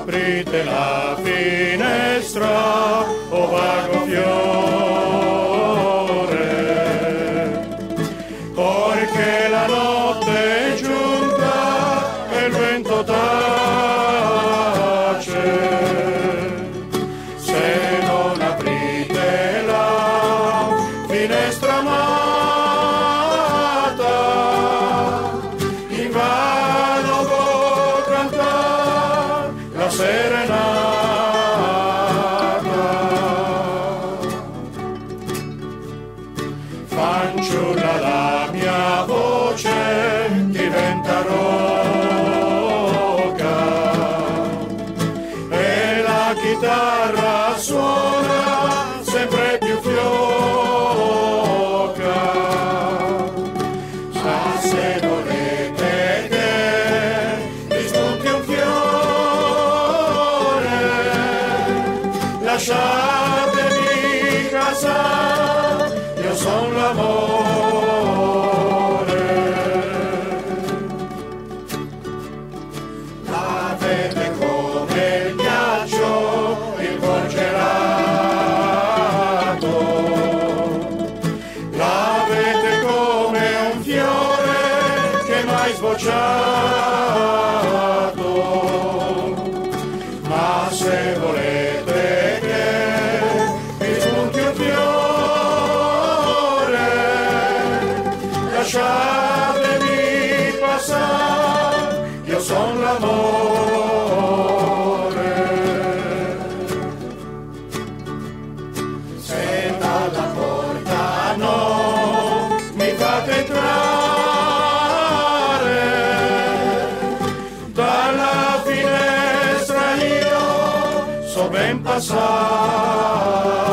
aprite la finestra, o vago fiore, poiché la notte è giunta e il vento tace. Se non aprite la finestra amata, invano può cantare la serenata. Fanciulla, la mia voce diventa roca e la chitarra suona sempre più fioca. Ma se volete che vi spunti un fiore, lasciatemi casare, io son l'amore. L'avete come il ghiaccio, il cuor gelato, l'avete come un fiore che mai sbocciato. Ma se volete che vi spunti un fiore, lasciatemi passare, io son l'amore. Se dalla porta no mi fate entrare, dalla finestra io so ben passare.